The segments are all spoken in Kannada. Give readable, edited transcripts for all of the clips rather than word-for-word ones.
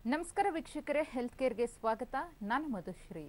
ನಮಸ್ಕಾರ ವೀಕ್ಷಕರೇ, ಹೆಲ್ತ್ ಕೇರ್ಗೆ ಸ್ವಾಗತ. ನಾನು ಮಧುಶ್ರೀ.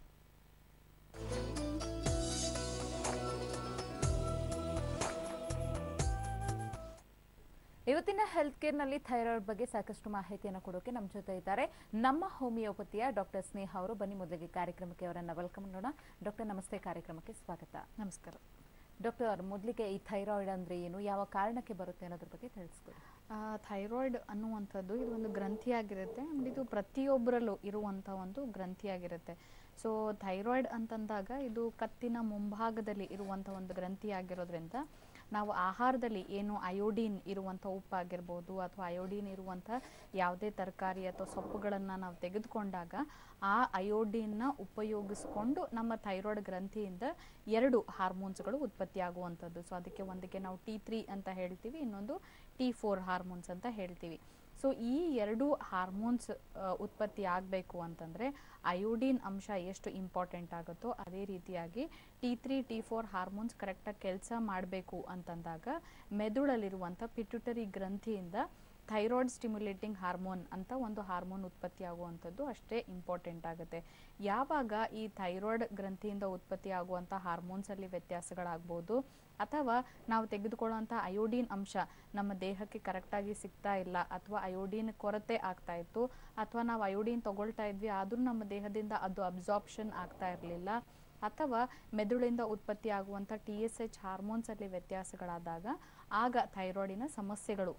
ಇವತ್ತಿನ ಹೆಲ್ತ್ ಕೇರ್ನಲ್ಲಿ ಥೈರಾಯ್ಡ್ ಬಗ್ಗೆ ಸಾಕಷ್ಟು ಮಾಹಿತಿಯನ್ನು ಕೊಡೋಕೆ ನಮ್ಮ ಜೊತೆ ಇದ್ದಾರೆ ನಮ್ಮ ಹೋಮಿಯೋಪತಿಯ ಡಾಕ್ಟರ್ ಸ್ನೇಹ ಅವರು. ಬನ್ನಿ ಮೊದಲಿಗೆ ಕಾರ್ಯಕ್ರಮಕ್ಕೆ ಅವರನ್ನು ವೆಲ್ಕಮ್ ಮಾಡೋಣ. ಡಾಕ್ಟರ್ ನಮಸ್ತೆ, ಕಾರ್ಯಕ್ರಮಕ್ಕೆ ಸ್ವಾಗತ. ನಮಸ್ಕಾರ ಡಾಕ್ಟರ್, ಮೊದಲಿಗೆ ಈ ಥೈರಾಯ್ಡ್ ಅಂದ್ರೆ ಏನು, ಯಾವ ಕಾರಣಕ್ಕೆ ಬರುತ್ತೆ ಅನ್ನೋದ್ರ ಬಗ್ಗೆ ತಿಳಿಸ್ಕೊಡಿ. ಥೈರಾಯ್ಡ್ ಅನ್ನುವಂಥದ್ದು ಇದು ಒಂದು ಗ್ರಂಥಿಯಾಗಿರುತ್ತೆ. ಇದು ಪ್ರತಿಯೊಬ್ಬರಲ್ಲೂ ಇರುವಂಥ ಒಂದು ಗ್ರಂಥಿಯಾಗಿರುತ್ತೆ. ಸೊ ಥೈರಾಯ್ಡ್ ಅಂತಂದಾಗ ಇದು ಕತ್ತಿನ ಮುಂಭಾಗದಲ್ಲಿ ಇರುವಂಥ ಒಂದು ಗ್ರಂಥಿಯಾಗಿರೋದ್ರಿಂದ ನಾವು ಆಹಾರದಲ್ಲಿ ಏನು ಅಯೋಡಿನ್ ಇರುವಂಥ ಉಪ್ಪಾಗಿರ್ಬೋದು ಅಥವಾ ಅಯೋಡಿನ್ ಇರುವಂಥ ಯಾವುದೇ ತರಕಾರಿ ಅಥವಾ ಸೊಪ್ಪುಗಳನ್ನು ನಾವು ತೆಗೆದುಕೊಂಡಾಗ ಆ ಅಯೋಡಿನ್ನ ಉಪಯೋಗಿಸ್ಕೊಂಡು ನಮ್ಮ ಥೈರಾಯ್ಡ್ ಗ್ರಂಥಿಯಿಂದ 2 ಹಾರ್ಮೋನ್ಸ್ಗಳು ಉತ್ಪತ್ತಿ ಆಗುವಂಥದ್ದು. ಸೊ ಅದಕ್ಕೆ ಒಂದಕ್ಕೆ ನಾವು T3 ಅಂತ ಹೇಳ್ತೀವಿ, ಇನ್ನೊಂದು T4 ಹಾರ್ಮೋನ್ಸ್ ಅಂತ ಹೇಳ್ತೀವಿ. ಸೊ ಈ 2 ಹಾರ್ಮೋನ್ಸ್ ಉತ್ಪತ್ತಿ ಆಗಬೇಕು ಅಂತಂದರೆ ಅಯೋಡಿನ್ ಅಂಶ ಎಷ್ಟು ಇಂಪಾರ್ಟೆಂಟ್ ಆಗುತ್ತೋ ಅದೇ ರೀತಿಯಾಗಿ T3 T4 ಹಾರ್ಮೋನ್ಸ್ ಕರೆಕ್ಟಾಗಿ ಕೆಲಸ ಮಾಡಬೇಕು ಅಂತಂದಾಗ ಮೆದುಳಲ್ಲಿರುವಂಥ ಪಿಟ್ಯುಟರಿ ಗ್ರಂಥಿಯಿಂದ ಥೈರಾಯ್ಡ್ ಸ್ಟಿಮ್ಯುಲೇಟಿಂಗ್ ಹಾರ್ಮೋನ್ ಅಂತ ಒಂದು ಹಾರ್ಮೋನ್ ಉತ್ಪತ್ತಿ ಆಗುವಂಥದ್ದು ಅಷ್ಟೇ ಇಂಪಾರ್ಟೆಂಟ್ ಆಗುತ್ತೆ. ಯಾವಾಗ ಈ ಥೈರಾಯ್ಡ್ ಗ್ರಂಥಿಯಿಂದ ಉತ್ಪತ್ತಿ ಆಗುವಂಥ ಹಾರ್ಮೋನ್ಸಲ್ಲಿ ವ್ಯತ್ಯಾಸಗಳಾಗ್ಬೋದು ಅಥವಾ ನಾವು ತೆಗೆದುಕೊಳ್ಳುವಂಥ ಅಯೋಡಿನ್ ಅಂಶ ನಮ್ಮ ದೇಹಕ್ಕೆ ಕರೆಕ್ಟಾಗಿ ಸಿಗ್ತಾ ಇಲ್ಲ ಅಥವಾ ಅಯೋಡಿನ್ ಕೊರತೆ ಆಗ್ತಾ ಇತ್ತು ಅಥವಾ ನಾವು ಅಯೋಡಿನ್ ತಗೊಳ್ತಾ ಇದ್ವಿ ಆದರೂ ನಮ್ಮ ದೇಹದಿಂದ ಅದು ಅಬ್ಸಾರ್ಪ್ಷನ್ ಆಗ್ತಾ ಇರಲಿಲ್ಲ ಅಥವಾ ಮೆದುಳಿಂದ ಉತ್ಪತ್ತಿ ಆಗುವಂಥ TSH ಹಾರ್ಮೋನ್ಸಲ್ಲಿ ವ್ಯತ್ಯಾಸಗಳಾದಾಗ ಆಗ ಥೈರಾಯ್ಡಿನ ಸಮಸ್ಯೆಗಳು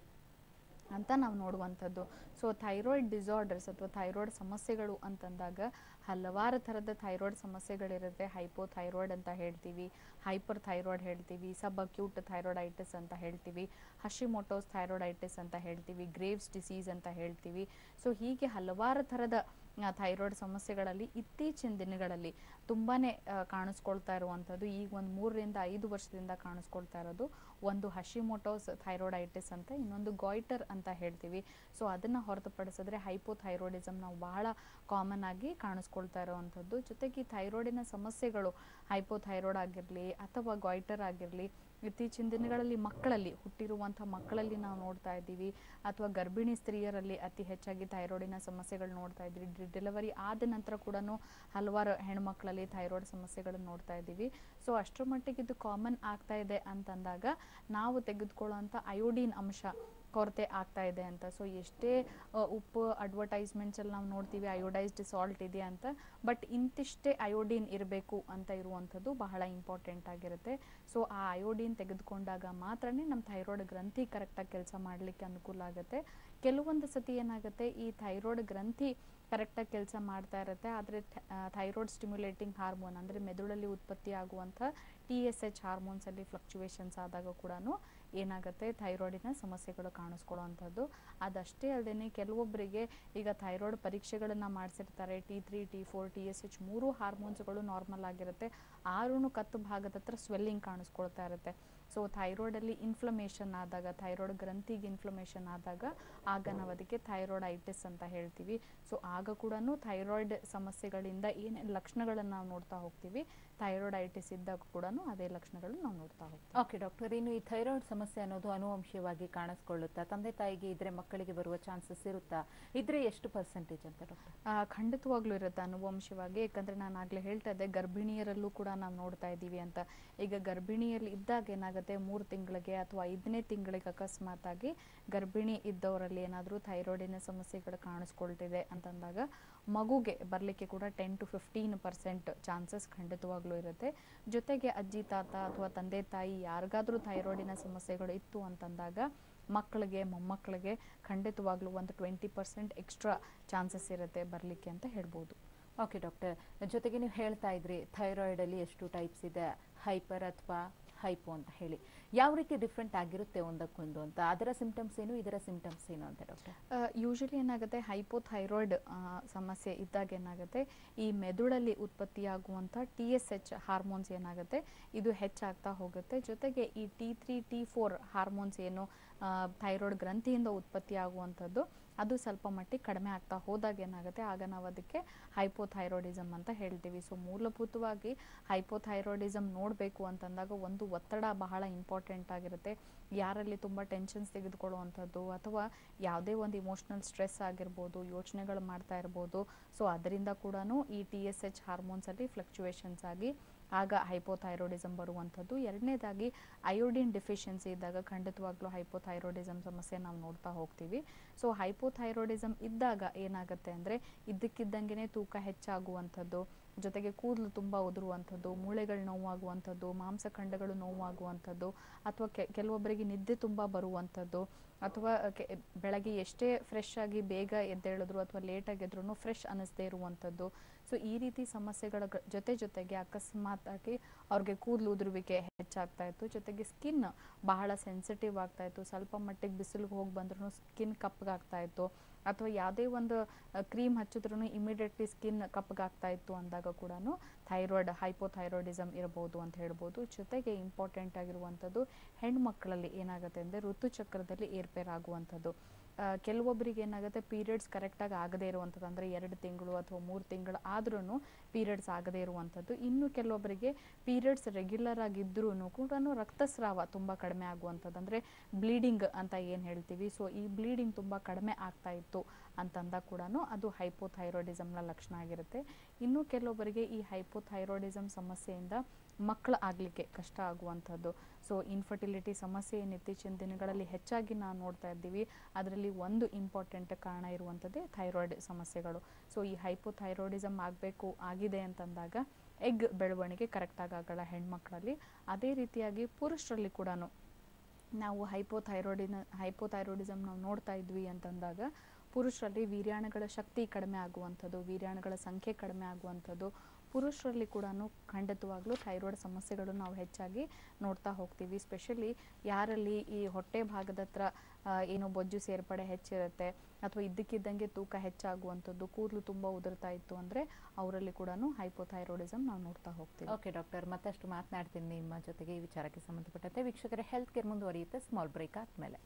ಅಂತ ನಾವು ನೋಡುವಂಥದ್ದು. ಸೊ ಥೈರಾಯ್ಡ್ ಡಿಸಾರ್ಡರ್ಸ್ ಅಥವಾ ಥೈರಾಯ್ಡ್ ಸಮಸ್ಯೆಗಳು ಅಂತಂದಾಗ ಹಲವಾರು ಥರದ ಥೈರಾಯ್ಡ್ ಸಮಸ್ಯೆಗಳಿರುತ್ತೆ. ಹೈಪೋಥೈರಾಯ್ಡ್ ಅಂತ ಹೇಳ್ತೀವಿ, ಹೈಪರ್ ಥೈರಾಯ್ಡ್ ಹೇಳ್ತೀವಿ, ಸಬ್ ಅಕ್ಯೂಟ್ ಥೈರಾಯ್ಡೈಟಿಸ್ ಅಂತ ಹೇಳ್ತೀವಿ, ಹಶಿಮೋಟೋಸ್ ಥೈರಾಯ್ಡೈಟಿಸ್ ಅಂತ ಹೇಳ್ತೀವಿ, ಗ್ರೇವ್ಸ್ ಡಿಸೀಸ್ ಅಂತ ಹೇಳ್ತೀವಿ. ಸೊ ಹೀಗೆ ಹಲವಾರು ಥರದ ಥೈರಾಯ್ಡ್ ಸಮಸ್ಯೆಗಳಲ್ಲಿ ಇತ್ತೀಚಿನ ದಿನಗಳಲ್ಲಿ ತುಂಬಾ ಕಾಣಿಸ್ಕೊಳ್ತಾ ಇರುವಂಥದ್ದು, ಈಗ ಒಂದು 3 ರಿಂದ 5 ವರ್ಷದಿಂದ ಕಾಣಿಸ್ಕೊಳ್ತಾ ಇರೋದು ಒಂದು ಹಶಿಮೋಟೋಸ್ ಥೈರಾಯ್ಡೈಟಿಸ್ ಅಂತ, ಇನ್ನೊಂದು ಗಾಯ್ಟರ್ ಅಂತ ಹೇಳ್ತೀವಿ. ಸೊ ಅದನ್ನು ಹೊರತುಪಡಿಸಿದ್ರೆ ಹೈಪೋಥೈರಾಯ್ಡಿಸಮ್ ನಾವು ಬಹಳ ಕಾಮನ್ ಆಗಿ ಕಾಣಿಸ್ಕೊಳ್ತಾ ಇರೋವಂಥದ್ದು. ಜೊತೆಗೆ ಥೈರಾಯ್ಡಿನ ಸಮಸ್ಯೆಗಳು ಹೈಪೋಥೈರಾಯ್ಡ್ ಆಗಿರಲಿ ಅಥವಾ ಗಾಯ್ಟರ್ ಆಗಿರಲಿ ಇತ್ತೀಚಿನ ದಿನಗಳಲ್ಲಿ ಮಕ್ಕಳಲ್ಲಿ ಹುಟ್ಟಿರುವಂಥ ಮಕ್ಕಳಲ್ಲಿ ನಾವು ನೋಡ್ತಾ ಇದ್ದೀವಿ ಅಥವಾ ಗರ್ಭಿಣಿ ಸ್ತ್ರೀಯರಲ್ಲಿ ಅತಿ ಹೆಚ್ಚಾಗಿ ಥೈರಾಯ್ಡಿನ ಸಮಸ್ಯೆಗಳು ನೋಡ್ತಾ ಇದ್ದೀವಿ. ಡೆಲಿವರಿ ಆದ ನಂತರ ಕೂಡ ಹಲವಾರು ಹೆಣ್ಮಕ್ಳಲ್ಲಿ ಥೈರಾಯ್ಡ್ ಸಮಸ್ಯೆಗಳನ್ನು ನೋಡ್ತಾ ಇದ್ದೀವಿ. ಸೊ ಅಷ್ಟರ ಮಟ್ಟಿಗೆ ಇದು ಕಾಮನ್ ಆಗ್ತಾ ಇದೆ ಅಂತಂದಾಗ ನಾವು ತೆಗೆದುಕೊಳ್ಳುವಂಥ ಅಯೋಡಿನ್ ಅಂಶ ಕೊರತೆ ಆಗ್ತಾ ಇದೆ ಅಂತ. ಸೊ ಎಷ್ಟೇ ಉಪ್ಪು ಅಡ್ವರ್ಟೈಸ್ಮೆಂಟ್ಸಲ್ಲಿ ನಾವು ನೋಡ್ತೀವಿ ಅಯೋಡೈಸ್ಡ್ ಸಾಲ್ಟ್ ಇದೆ ಅಂತ, ಬಟ್ ಇಂತಿಷ್ಟೇ ಅಯೋಡಿನ್ ಇರಬೇಕು ಅಂತ ಇರುವಂಥದ್ದು ಬಹಳ ಇಂಪಾರ್ಟೆಂಟ್ ಆಗಿರುತ್ತೆ. ಸೊ ಆ ಅಯೋಡಿನ್ ತೆಗೆದುಕೊಂಡಾಗ ಮಾತ್ರನೇ ನಮ್ಮ ಥೈರಾಯ್ಡ್ ಗ್ರಂಥಿ ಕರೆಕ್ಟಾಗಿ ಕೆಲಸ ಮಾಡಲಿಕ್ಕೆ ಅನುಕೂಲ ಆಗುತ್ತೆ. ಕೆಲವೊಂದು ಸತಿ ಏನಾಗುತ್ತೆ, ಈ ಥೈರಾಯ್ಡ್ ಗ್ರಂಥಿ ಕರೆಕ್ಟಾಗಿ ಕೆಲಸ ಮಾಡ್ತಾ ಇರುತ್ತೆ, ಆದರೆ ಥೈರಾಯ್ಡ್ ಸ್ಟಿಮ್ಯುಲೇಟಿಂಗ್ ಹಾರ್ಮೋನ್ ಅಂದರೆ ಮೆದುಳಲ್ಲಿ ಉತ್ಪತ್ತಿ ಆಗುವಂಥ TSH ಹಾರ್ಮೋನ್ಸಲ್ಲಿ ಫ್ಲಕ್ಚುವೇಷನ್ಸ್ ಆದಾಗ ಕೂಡ ಏನಾಗುತ್ತೆ, ಥೈರಾಯ್ಡಿನ ಸಮಸ್ಯೆಗಳು ಕಾಣಿಸ್ಕೊಳ್ಳುವಂಥದ್ದು. ಅದಷ್ಟೇ ಅಲ್ಲದೆ ಕೆಲವೊಬ್ಬರಿಗೆ ಈಗ ಥೈರಾಯ್ಡ್ ಪರೀಕ್ಷೆಗಳನ್ನು ಮಾಡಿಸಿರ್ತಾರೆ, T3 T4 TSH 3 ಹಾರ್ಮೋನ್ಸ್ಗಳು ನಾರ್ಮಲ್ ಆಗಿರುತ್ತೆ, ಆದ್ರೂ ಕತ್ತು ಭಾಗದ ಹತ್ರ ಸ್ವೆಲ್ಲಿಂಗ್ ಕಾಣಿಸ್ಕೊಳ್ತಾ ಇರುತ್ತೆ. ಸೊ ಥೈರಾಯ್ಡಲ್ಲಿ ಇನ್ಫ್ಲಮೇಷನ್ ಆದಾಗ, ಥೈರಾಯ್ಡ್ ಗ್ರಂಥಿಗೆ ಇನ್ಫ್ಲಮೇಷನ್ ಆದಾಗ ಆಗ ನಾವು ಅದಕ್ಕೆ ಥೈರಾಯ್ಡೈಟಿಸ್ ಅಂತ ಹೇಳ್ತೀವಿ. ಸೊ ಆಗ ಕೂಡ ಥೈರಾಯ್ಡ್ ಸಮಸ್ಯೆಗಳಿಂದ ಏನೇನು ಲಕ್ಷಣಗಳನ್ನು ನಾವು ನೋಡ್ತಾ ಹೋಗ್ತೀವಿ, ಥೈರಾಯ್ಡೈಟಿಸ್ ಇದ್ದಾಗ ಕೂಡ ಅದೇ ಲಕ್ಷಣಗಳನ್ನು ನಾವು ನೋಡ್ತಾ ಹೋಗ್ತೀವಿ. ಓಕೆ ಡಾಕ್ಟರ್, ಇನ್ನು ಈ ಥೈರಾಯ್ಡ್ ಸಮಸ್ಯೆ ಅನ್ನೋದು ಅನುವಂಶೀಯವಾಗಿ ಕಾಣಿಸ್ಕೊಳ್ಳುತ್ತಾ? ತಂದೆ ತಾಯಿಗೆ ಇದ್ರೆ ಮಕ್ಕಳಿಗೆ ಬರುವ ಚಾನ್ಸಸ್ ಇರುತ್ತಾ? ಇದ್ರೆ ಎಷ್ಟು ಪರ್ಸೆಂಟೇಜ್ ಅಂತ ಡಾಕ್ಟರ್? ಖಂಡಿತವಾಗ್ಲೂ ಇರುತ್ತೆ ಅನುವಂಶಿಕವಾಗಿ. ಯಾಕಂದರೆ ನಾನು ಆಗಲೇ ಹೇಳ್ತಾ ಇದ್ದೆ ಗರ್ಭಿಣಿಯರಲ್ಲೂ ಕೂಡ ನಾವು ನೋಡ್ತಾ ಇದ್ದೀವಿ ಅಂತ. ಈಗ ಗರ್ಭಿಣಿಯಲ್ಲಿ ಇದ್ದಾಗ ಏನಾಗುತ್ತೆ, 3 ತಿಂಗಳಿಗೆ ಅಥವಾ 5ನೇ ತಿಂಗಳಿಗೆ ಅಕಸ್ಮಾತಾಗಿ ಗರ್ಭಿಣಿ ಇದ್ದವರಲ್ಲಿ ಏನಾದರೂ ಥೈರಾಯ್ಡಿನ ಸಮಸ್ಯೆಗಳು ಕಾಣಿಸ್ಕೊಳ್ತಿದೆ ಅಂತಂದಾಗ ಮಗುಗೆ ಬರಲಿಕ್ಕೆ ಕೂಡ 10 to 15% ಚಾನ್ಸಸ್ ಖಂಡಿತವಾಗ್ಲೂ ಇರುತ್ತೆ. ಜೊತೆಗೆ ಅಜ್ಜಿ ತಾತ ಅಥವಾ ತಂದೆ ತಾಯಿ ಯಾರಿಗಾದ್ರೂ ಥೈರಾಯ್ಡಿನ ಸಮಸ್ಯೆಗಳು ಇತ್ತು ಅಂತಂದಾಗ ಮಕ್ಕಳಿಗೆ ಮೊಮ್ಮಕ್ಕಳಿಗೆ ಖಂಡಿತವಾಗ್ಲೂ ಒಂದು 20% ಎಕ್ಸ್ಟ್ರಾ ಚಾನ್ಸಸ್ ಇರುತ್ತೆ ಬರಲಿಕ್ಕೆ ಅಂತ ಹೇಳ್ಬೋದು. ಓಕೆ ಡಾಕ್ಟರ್, ಜೊತೆಗೆ ನೀವು ಹೇಳ್ತಾ ಇದ್ರಿ ಥೈರಾಯ್ಡಲ್ಲಿ ಎಷ್ಟು ಟೈಪ್ಸ್ ಇದೆ, ಹೈಪರ್ ಅಥವಾ ಹೈಪೋ ಅಂತ ಹೇಳಿ, ಯಾವ ರೀತಿ ಡಿಫ್ರೆಂಟ್ ಆಗಿರುತ್ತೆ ಒಂದಕ್ಕೊಂದು ಅಂತ? ಅದರ ಸಿಂಪ್ಟಮ್ಸ್ ಏನು, ಇದರ ಸಿಂಪ್ಟಮ್ಸ್ ಏನು ಅಂತ ಡಾಕ್ಟರ್? ಯೂಶಲಿ ಏನಾಗುತ್ತೆ, ಹೈಪೋಥೈರಾಯ್ಡ್ ಸಮಸ್ಯೆ ಇದ್ದಾಗ ಏನಾಗುತ್ತೆ, ಈ ಮೆದುಳಲ್ಲಿ ಉತ್ಪತ್ತಿಯಾಗುವಂಥ TSH ಹಾರ್ಮೋನ್ಸ್ ಏನಾಗುತ್ತೆ ಇದು ಹೆಚ್ಚಾಗ್ತಾ ಹೋಗುತ್ತೆ. ಜೊತೆಗೆ ಈ T3 T4 ಹಾರ್ಮೋನ್ಸ್ ಏನು ಥೈರಾಯ್ಡ್ ಗ್ರಂಥಿಯಿಂದ ಉತ್ಪತ್ತಿ ಆಗುವಂಥದ್ದು ಅದು ಸ್ವಲ್ಪ ಮಟ್ಟಿಗೆ ಕಡಿಮೆ ಆಗ್ತಾ ಹೋದಾಗ ಏನಾಗುತ್ತೆ, ಆಗ ನಾವು ಅದಕ್ಕೆ ಹೈಪೋಥೈರಾಯ್ಡಿಸಮ್ ಅಂತ ಹೇಳ್ತೀವಿ. ಸೊ ಮೂಲಭೂತವಾಗಿ ಹೈಪೋಥೈರಾಯ್ಡಿಸಮ್ ನೋಡಬೇಕು ಅಂತಂದಾಗ ಒಂದು ಒತ್ತಡ ಬಹಳ ಇಂಪಾರ್ಟೆಂಟ್ ಆಗಿರುತ್ತೆ. ಯಾರಲ್ಲಿ ತುಂಬ ಟೆನ್ಷನ್ಸ್ ತೆಗೆದುಕೊಳ್ಳುವಂಥದ್ದು ಅಥವಾ ಯಾವುದೇ ಒಂದು ಇಮೋಷ್ನಲ್ ಸ್ಟ್ರೆಸ್ ಆಗಿರ್ಬೋದು, ಯೋಚನೆಗಳು ಮಾಡ್ತಾ ಇರ್ಬೋದು, ಸೊ ಅದರಿಂದ ಕೂಡ ಈ TSH ಹಾರ್ಮೋನ್ಸಲ್ಲಿ ಫ್ಲಕ್ಚುಯೇಷನ್ಸ್ ಆಗಿ ಆಗ ಹೈಪೋಥೈರಾಯ್ಡಿಸಮ್ ಬರುವಂಥದ್ದು. ಎರಡನೇದಾಗಿ ಅಯೋಡಿನ್ ಡೆಫಿಷಿಯನ್ಸಿ ಇದ್ದಾಗ ಖಂಡಿತವಾಗ್ಲೂ ಹೈಪೋಥೈರಾಯ್ಡಿಸಮ್ ಸಮಸ್ಯೆ ನಾವು ನೋಡ್ತಾ ಹೋಗ್ತೀವಿ. ಸೊ ಹೈಪೋಥೈರಾಯ್ಡಿಸಮ್ ಇದ್ದಾಗ ಏನಾಗುತ್ತೆ ಅಂದರೆ ಇದ್ದಕ್ಕಿದ್ದಂಗೆ ತೂಕ ಹೆಚ್ಚಾಗುವಂಥದ್ದು, ಜೊತೆಗೆ ಕೂದಲು ತುಂಬ ಉದುರುವಂಥದ್ದು, ಮೂಳೆಗಳು ನೋವಾಗುವಂಥದ್ದು, ಮಾಂಸಖಂಡಗಳು ನೋವಾಗುವಂಥದ್ದು, ಅಥವಾ ಕೆಲವೊಬ್ಬರಿಗೆ ನಿದ್ದೆ ತುಂಬ ಬರುವಂಥದ್ದು, ಅಥವಾ ಬೆಳಗ್ಗೆ ಎಷ್ಟೇ ಫ್ರೆಶ್ ಆಗಿ ಬೇಗ ಎದ್ದೇಳಿದ್ರು ಅಥವಾ ಲೇಟಾಗಿ ಎದ್ರೂ ಫ್ರೆಶ್ ಅನ್ನಿಸದೇ ಇರುವಂಥದ್ದು. ಸೊ ಈ ರೀತಿ ಸಮಸ್ಯೆಗಳ ಜೊತೆಗೆ ಅಕಸ್ಮಾತ್ ಆಗಿ ಅವ್ರಿಗೆ ಕೂದಲು ಉದುರುವಿಕೆ ಹೆಚ್ಚಾಗ್ತಾ ಇತ್ತು, ಜೊತೆಗೆ ಸ್ಕಿನ್ ಬಹಳ ಸೆನ್ಸಿಟಿವ್ ಆಗ್ತಾ ಇತ್ತು, ಸ್ವಲ್ಪ ಮಟ್ಟಿಗೆ ಬಿಸಿಲಿಗೆ ಹೋಗಿ ಬಂದ್ರೂ ಸ್ಕಿನ್ ಕಪ್ಪಗಾಗ್ತಾ ಇತ್ತು, ಅಥವಾ ಯಾವುದೇ ಒಂದು ಕ್ರೀಮ್ ಹಚ್ಚಿದ್ರೂ ಇಮಿಡಿಯೇಟ್ಲಿ ಸ್ಕಿನ್ ಕಪ್ಪಗಾಗ್ತಾ ಇತ್ತು ಅಂದಾಗ ಕೂಡ ಥೈರಾಯ್ಡ್ ಹೈಪೋಥೈರಾಯ್ಡಿಸಮ್ ಇರಬಹುದು ಅಂತ ಹೇಳ್ಬೋದು. ಜೊತೆಗೆ ಇಂಪಾರ್ಟೆಂಟ್ ಆಗಿರುವಂಥದ್ದು ಹೆಣ್ಮಕ್ಳಲ್ಲಿ ಏನಾಗುತ್ತೆ ಅಂದರೆ ಋತುಚಕ್ರದಲ್ಲಿ ಏರ್ಪೇರ್ ಆಗುವಂಥದ್ದು. ಕೆಲವೊಬ್ಬರಿಗೆ ಏನಾಗುತ್ತೆ ಪೀರಿಯಡ್ಸ್ ಕರೆಕ್ಟಾಗಿ ಆಗದೇ ಇರುವಂಥದ್ದು, ಅಂದರೆ 2 ತಿಂಗಳು ಅಥವಾ 3 ತಿಂಗಳು ಆದ್ರೂ ಪೀರಿಯಡ್ಸ್ ಆಗದೇ ಇರುವಂಥದ್ದು. ಇನ್ನು ಕೆಲವೊಬ್ಬರಿಗೆ ಪೀರಿಯಡ್ಸ್ ರೆಗ್ಯುಲರ್ ಆಗಿದ್ರೂ ಕೂಡ ರಕ್ತಸ್ರಾವ ತುಂಬ ಕಡಿಮೆ ಆಗುವಂಥದ್ದು, ಅಂದರೆ ಬ್ಲೀಡಿಂಗ್ ಅಂತ ಏನು ಹೇಳ್ತೀವಿ. ಸೊ ಈ ಬ್ಲೀಡಿಂಗ್ ತುಂಬ ಕಡಿಮೆ ಆಗ್ತಾ ಇತ್ತು ಅಂತಂದ ಕೂಡ ಅದು ಹೈಪೋಥೈರಾಯ್ಡಿಸಮ್ನ ಲಕ್ಷಣ ಆಗಿರುತ್ತೆ. ಇನ್ನು ಕೆಲವೊಬ್ಬರಿಗೆ ಈ ಹೈಪೋಥೈರಾಯ್ಡಿಸಮ್ ಸಮಸ್ಯೆಯಿಂದ ಮಕ್ಕಳು ಆಗಲಿಕ್ಕೆ ಕಷ್ಟ ಆಗುವಂಥದ್ದು. ಸೊ ಇನ್ಫರ್ಟಿಲಿಟಿ ಸಮಸ್ಯೆ ಏನು ಇತ್ತೀಚಿನ ದಿನಗಳಲ್ಲಿ ಹೆಚ್ಚಾಗಿ ನಾವು ನೋಡ್ತಾ ಇದ್ದೀವಿ, ಅದರಲ್ಲಿ ಒಂದು ಇಂಪಾರ್ಟೆಂಟ್ ಕಾರಣ ಇರುವಂಥದ್ದೇ ಥೈರಾಯ್ಡ್ ಸಮಸ್ಯೆಗಳು. ಸೊ ಈ ಹೈಪೋಥೈರಾಯ್ಡಿಸಮ್ ಆಗಿದೆ ಅಂತಂದಾಗ ಎಗ್ ಬೆಳವಣಿಗೆ ಕರೆಕ್ಟಾಗಿ ಆಗಲ್ಲ ಹೆಣ್ಮಕ್ಳಲ್ಲಿ. ಅದೇ ರೀತಿಯಾಗಿ ಪುರುಷರಲ್ಲಿ ಕೂಡ ನಾವು ಹೈಪೋಥೈರಾಯ್ಡಿಸಮ್ ನಾವು ನೋಡ್ತಾ ಇದ್ವಿ ಅಂತಂದಾಗ ಪುರುಷರಲ್ಲಿ ವೀರ್ಯಾಣುಗಳ ಶಕ್ತಿ ಕಡಿಮೆ ಆಗುವಂಥದ್ದು, ವೀರ್ಯಾಣುಗಳ ಸಂಖ್ಯೆ ಕಡಿಮೆ ಆಗುವಂಥದ್ದು, ಪುರುಷರಲ್ಲಿ ಕೂಡ ಖಂಡಿತವಾಗ್ಲೂ ಥೈರಾಯ್ಡ್ ಸಮಸ್ಯೆಗಳು ನಾವು ಹೆಚ್ಚಾಗಿ ನೋಡ್ತಾ ಹೋಗ್ತೀವಿ. ಸ್ಪೆಷಲಿ ಯಾರಲ್ಲಿ ಈ ಹೊಟ್ಟೆ ಭಾಗದ ಹತ್ರ ಏನೋ ಬೊಜ್ಜು ಸೇರ್ಪಡೆ ಹೆಚ್ಚಿರುತ್ತೆ ಅಥವಾ ಇದ್ದಕ್ಕಿದ್ದಂಗೆ ತೂಕ ಹೆಚ್ಚಾಗುವಂಥದ್ದು, ಕೂದಲು ತುಂಬ ಉದುರ್ತಾ ಇತ್ತು ಅಂದರೆ ಅವರಲ್ಲಿ ಕೂಡ ಹೈಪೋಥೈರಾಯ್ಡಿಸಮ್ ನಾವು ನೋಡ್ತಾ ಹೋಗ್ತೀವಿ. ಓಕೆ ಡಾಕ್ಟರ್, ಮತ್ತಷ್ಟು ಮಾತನಾಡ್ತೀನಿ ನಿಮ್ಮ ಜೊತೆಗೆ ಈ ವಿಚಾರಕ್ಕೆ ಸಂಬಂಧಪಟ್ಟಂತೆ. ವೀಕ್ಷಕರೇ, ಹೆಲ್ತ್ ಕೇರ್ ಮುಂದುವರಿಯುತ್ತೆ ಸ್ಮಾಲ್ ಬ್ರೇಕ್ ಆದಮೇಲೆ.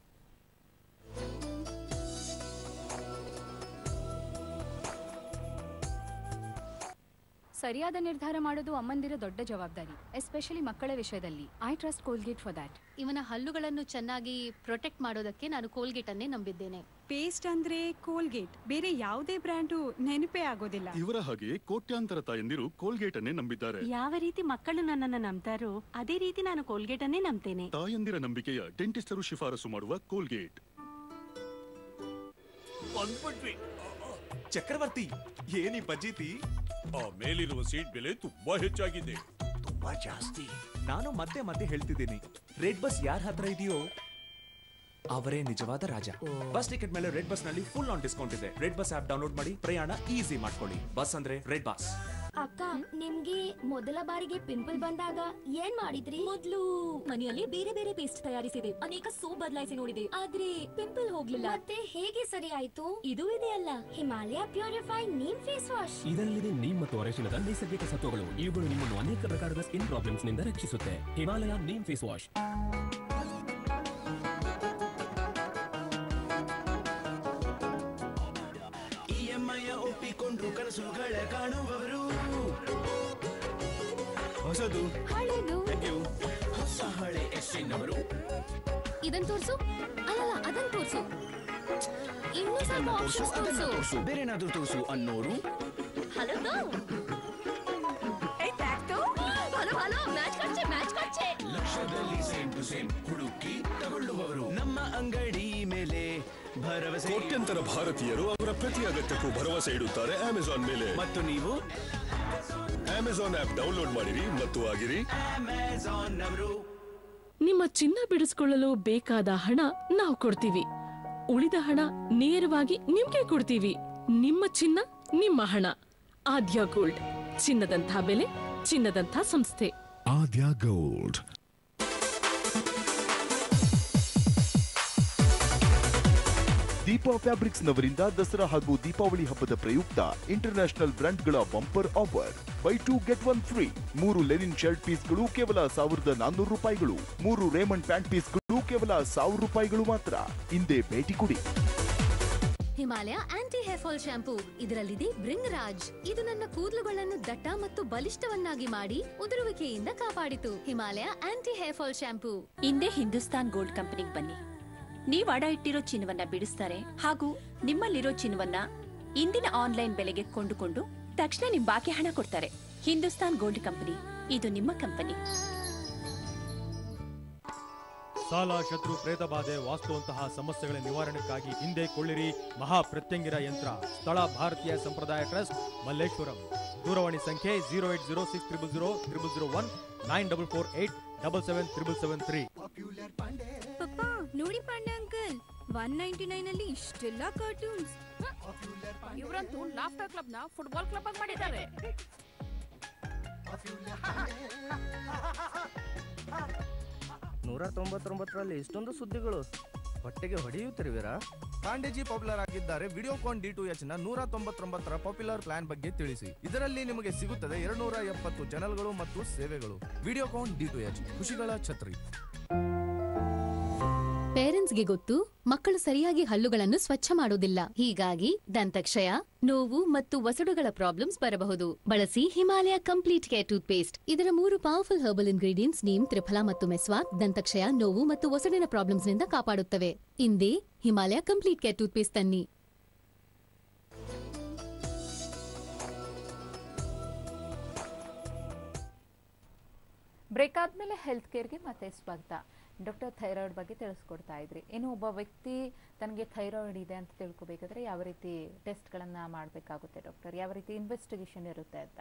ಸರಿಯಾದ ನಿರ್ಧಾರ ಮಾಡೋದು ಅಮ್ಮಂದಿರ ದೊಡ್ಡ ಜವಾಬ್ದಾರಿ, ಎಸ್ಪೆಷಲಿ ಮಕ್ಕಳ ವಿಷಯದಲ್ಲಿ. I trust Colgate for that. ಇವನ ಹಲ್ಲುಗಳನ್ನು ಚೆನ್ನಾಗಿ ಪ್ರೊಟೆಕ್ಟ್ ಮಾಡೋದಕ್ಕೆ ನಾನು ಕೋಲ್ಗೇಟ್ ಅನ್ನೇ ನಂಬಿದ್ದೇನೆ. ಪೇಸ್ಟ್ ಅಂದ್ರೆ ಕೋಲ್ಗೇಟ್, ಬೇರೆ ಯಾವುದೇ ಬ್ರ್ಯಾಂಡು ನೆನಪೇ ಆಗೋದಿಲ್ಲ. ಇವರ ಹಾಗೆ ಕೋಟ್ಯಾಂತರ ತಾಯಂದಿರು ಕೋಲ್ಗೇಟ್ ಅನ್ನೇ ನಂಬಿದ್ದಾರೆ. ಯಾವ ರೀತಿ ಮಕ್ಕಳು ನನ್ನನ್ನು ನಂಬ್ತಾರೋ ಅದೇ ರೀತಿ ನಾನು ಕೋಲ್ಗೇಟ್ ಅನ್ನೇ ನಂಬ್ತೇನೆ. ತಾಯಂದಿರ ನಂಬಿಕೆಯ ಡೆಂಟಿಸ್ಟರು ಶಿಫಾರಸು ಮಾಡುವ ಕೋಲ್ಗೇಟ್. ಚಕ್ರವರ್ತಿ, ಏನಿ ಬಜ್ಜಿತಿ? ಆ ಮೇಲಿರುವ ಸೀಟ್ ಬೆಲೆ ತುಂಬಾ ಹೆಚ್ಚಾಗಿದೆ. ತುಂಬಾ ಜಾಸ್ತಿ. ನಾನು ಮತ್ತೆ ಹೇಳ್ತಿದ್ದೀನಿ, ರೆಡ್ ಬಸ್ ಯಾರ ಹತ್ರ ಇದೆಯೋ ಅವರೇ ನಿಜವಾದ ರಾಜ. ಬಸ್ ಟಿಕೆಟ್ ಮೇಲೆ ರೆಡ್ ಬಸ್ ನಲ್ಲಿ ಫುಲ್ ಆನ್ ಡಿಸ್ಕೌಂಟ್ ಇದೆ. ರೆಡ್ ಬಸ್ ಆಪ್ ಡೌನ್ಲೋಡ್ ಮಾಡಿ ಪ್ರಯಾಣ ಈಸಿ ಮಾಡ್ಕೊಳ್ಳಿ. ಬಸ್ ಅಂದ್ರೆ ರೆಡ್ ಬಸ್. ಅಕ್ಕ, ನಿಮ್ಗೆ ಮೊದಲ ಬಾರಿಗೆ ಪಿಂಪಲ್ ಬಂದಾಗ ಏನ್ ಮಾಡಿದ್ರಿ? ಮೊದಲು ಮನೆಯಲ್ಲಿ ಬೇರೆ ಬೇರೆ ಪೇಸ್ಟ್ ತಯಾರಿಸಿದೆ, ಅನೇಕ ಸೋಪ್ ಬದಲಾಯಿಸಿ ನೋಡಿದೆ, ಆದ್ರೆ ಪಿಂಪಲ್ ಹೋಗ್ಲಿಲ್ಲ. ಮತ್ತೆ ಹೇಗೆ ಸರಿ ಆಯ್ತು? ಇದು ಇದೆಯಲ್ಲ, Himalaya purify neem face wash. ಇದರಲ್ಲಿದೆ ನೀಮ್ ಮತ್ತು ಅರಿಶಿಣದ ನೈಸರ್ಗಿಕ ಸತ್ವಗಳು. ಇವುಗಳು ನಿಮ್ಮನ್ನು ಅನೇಕ ಪ್ರಕಾರದ ಸ್ಕಿನ್ ಪ್ರಾಬ್ಲಮ್ಸ್ ನಿಂದ ರಕ್ಷಿಸುತ್ತೆ. Himalaya neem face wash. ಒಪ್ಪಿಕೊಂಡ್ರು ಕನಸುಗಳ ಕಾಣುವವರು, ಹೊಸದು ಹಳೆದು ಹೊಸ ಹಳೆ ಎಸ್ಸಿನವರು. ಇದನ್ ತೋರ್ಸು, ಅಲ್ಲಲ್ಲ ಅದನ್ ತೋರ್ಸು, ಇನ್ನೂ ಸ್ವಲ್ಪ ಆಪ್ಷನ್ಸ್ ತೋರ್ಸು, ಬೇರೆ ಏನಾದ್ರೂ ತೋರ್ಸು ಅನ್ನೋರು. ಹಲೋ ಲಕ್ಷದಲ್ಲಿ ಸೇಮ್ ಟು ಸೇಮ್ ಹುಡುಕಿ ತಗೊಳ್ಳುವವರು. ನಮ್ಮ ಅಂಗಡಿ ಮೇಲೆ ಭರವಸೆ. ಕೋಟ್ಯಂತರ ಭಾರತೀಯರು ಅವರ ಪ್ರತಿ ಅಗತ್ಯಕ್ಕೂ ಭರವಸೆ ಇಡುತ್ತಾರೆ ಅಮೆಜಾನ್ ಮೇಲೆ. ಮತ್ತು ನೀವು ಅಮೆಜಾನ್ ಆಪ್ ಡೌನ್ಲೋಡ್ ಮಾಡಿರಿ ಮತ್ತು ಆಗಿರಿ ಅಮೆಜಾನ್ ನವರು. ನಿಮ್ಮ ಚಿನ್ನ ಬಿಡಿಸಿಕೊಳ್ಳಲು ಬೇಕಾದ ಹಣ ನಾವು ಕೊಡ್ತೀವಿ, ಉಳಿದ ಹಣ ನೇರವಾಗಿ ನಿಮ್ಗೆ ಕೊಡ್ತೀವಿ. ನಿಮ್ಮ ಚಿನ್ನ ನಿಮ್ಮ ಹಣ. ಆದ್ಯ ಗೋಲ್ಡ್, ಚಿನ್ನದಂಥ ಬೆಲೆ, ಚಿನ್ನದಂಥ ಸಂಸ್ಥೆ. ಆದ್ಯ ಗೋಲ್ಡ್. ದೀಪಾ ಫ್ಯಾಬ್ರಿಕ್ಸ್ ನವರಿಂದ ದಸರಾ ಹಾಗೂ ದೀಪಾವಳಿ ಹಬ್ಬದ ಪ್ರಯುಕ್ತ ಇಂಟರ್ನ್ಯಾಷನಲ್ ಬ್ರ್ಯಾಂಡ್ಗಳ bumper offer. Buy 2 get 1 free. 3 linen shirt ಪೀಸ್ಗಳು ಕೇವಲ 1400 ರೂಪಾಯಿಗಳು. 3 ರೇಮಂಡ್ ಪ್ಯಾಂಟ್ ಪೀಸ್ಗಳು ಕೇವಲ 1000 ರೂಪಾಯಿಗಳು ಮಾತ್ರ. ಹಿಂದೆ ಭೇಟಿ ಕೊಡಿ. Himalaya anti hair fall shampoo ಇದರಲ್ಲಿದೆ ಭೃಂಗರಾಜ್. ಇದು ನನ್ನ ಕೂದಲುಗಳನ್ನು ದಟ್ಟ ಮತ್ತು ಬಲಿಷ್ಠವನ್ನಾಗಿ ಮಾಡಿ ಉದುರುವಿಕೆಯಿಂದ ಕಾಪಾಡಿತು. Himalaya anti hair fall shampoo. ಹಿಂದೆ ಹಿಂದೂಸ್ತಾನ್ ಗೋಲ್ಡ್ ಕಂಪನಿಗೆ ಬನ್ನಿ. ನೀವು ಅಡ ಇಟ್ಟಿರೋ ಚಿನ್ನವನ್ನ ಬಿಡಿಸ್ತಾರೆ ಹಾಗೂ ನಿಮ್ಮಲ್ಲಿರೋ ಚಿನ್ನವನ್ನ ಇಂದಿನ ಆನ್ಲೈನ್ ಬೆಲೆಗೆ ಕೊಂಡುಕೊಂಡು ತಕ್ಷಣ ನಿಮ್ ಬಾಕಿ ಹಣ ಕೊಡ್ತಾರೆ. ಹಿಂದೂಸ್ತಾನ್ ಗೋಲ್ಡ್ ಕಂಪನಿ, ಇದು ನಿಮ್ಮ ಕಂಪನಿ. ಸಾಲ, ಶತ್ರು, ಪ್ರೇತ ಬಾಧೆ, ವಾಸ್ತುವಂತಹ ಸಮಸ್ಯೆಗಳ ನಿವಾರಣೆಗಾಗಿ ಹಿಂದೆ ಕೊಳ್ಳಿರಿ ಮಹಾ ಪ್ರತ್ಯಂಗಿರ ಯಂತ್ರ. ಸ್ಥಳ ಭಾರತೀಯ ಸಂಪ್ರದಾಯ ಟ್ರಸ್ಟ್, ಮಲ್ಲೇಶ್ವರಂ. ದೂರವಾಣಿ ಸಂಖ್ಯೆ 08060000001 9448777773. ಪಪ್ಪಾ ನೋಡಿ ಪಾಂಡೆ ಅಂಕಲ್, 199 ಅಲ್ಲಿ ಇಷ್ಟೆಲ್ಲ ಕಾರ್ಟೂನ್ಸ್. ಇವರಂತೂ ಲಾಫ್ಟರ್ ಕ್ಲಬ್ ನ ಫುಟ್ಬಾಲ್ ಕ್ಲಬ್ ಆಗಿ ಮಾಡಿದ್ದಾರೆ. 199ರಲ್ಲಿ ಇಷ್ಟೊಂದು ಸುದ್ದಿಗಳು, ಹೊಟ್ಟೆಗೆ ಹೊಡೆಯುತ್ತಿರುವಿರ? ಪಾಂಡೆಜಿ ಪಾಪ್ಯುಲರ್ ಆಗಿದ್ದಾರೆ. ವಿಡಿಯೋಕಾನ್ D2H ನ 199ರ ಪಾಪ್ಯುಲರ್ ಪ್ಲಾನ್ ಬಗ್ಗೆ ತಿಳಿಸಿ. ಇದರಲ್ಲಿ ನಿಮಗೆ ಸಿಗುತ್ತದೆ 270 ಚಾನೆಲ್ಗಳು ಮತ್ತು ಸೇವೆಗಳು. ವಿಡಿಯೋಕಾನ್ D2H, ಖುಷಿಗಳ ಛತ್ರಿ. ಪೇರೆಂಟ್ಸ್ಗೆ ಗೊತ್ತು ಮಕ್ಕಳು ಸರಿಯಾಗಿ ಹಲ್ಲುಗಳನ್ನು ಸ್ವಚ್ಛ ಮಾಡೋದಿಲ್ಲ. ಹೀಗಾಗಿ ದಂತಕ್ಷಯ, ನೋವು ಮತ್ತು ವಸಡುಗಳ ಪ್ರಾಬ್ಲಮ್ಸ್ ಬರಬಹುದು. ಬಳಸಿ Himalaya complete care toothpaste. ಇದರ 3 powerful herbal ingredients neem, triphala ಮತ್ತು ಮೆಸ್ವಾಕ್ ದಂತಕ್ಷಯ, ನೋವು ಮತ್ತು ವಸಡಿನ ಪ್ರಾಬ್ಲಮ್ಸ್ ನಿಂದ ಕಾಪಾಡುತ್ತವೆ. ಇಂದೇ Himalaya complete care toothpaste ತನ್ನಿ. ಬ್ರೇಕ್ ಆದ್ಮೇಲೆ ಹೆಲ್ತ್ ಕೇರ್ಗೆ ಮತ್ತೆ ಸ್ವಾಗತ. ಡಾಕ್ಟರ್, ಥೈರಾಯ್ಡ್ ಬಗ್ಗೆ ತಿಳಿಸ್ಕೊಡ್ತಾ ಇದ್ರಿ. ಇನ್ನು ಒಬ್ಬ ವ್ಯಕ್ತಿ ತನಗೆ ಥೈರಾಯ್ಡ್ ಇದೆ ಅಂತ ತಿಳ್ಕೊಬೇಕಾದ್ರೆ ಯಾವ ರೀತಿ ಟೆಸ್ಟ್ಗಳನ್ನು ಮಾಡಬೇಕಾಗುತ್ತೆ ಡಾಕ್ಟರ್? ಯಾವ ರೀತಿ ಇನ್ವೆಸ್ಟಿಗೇಷನ್ ಇರುತ್ತೆ ಅಂತ?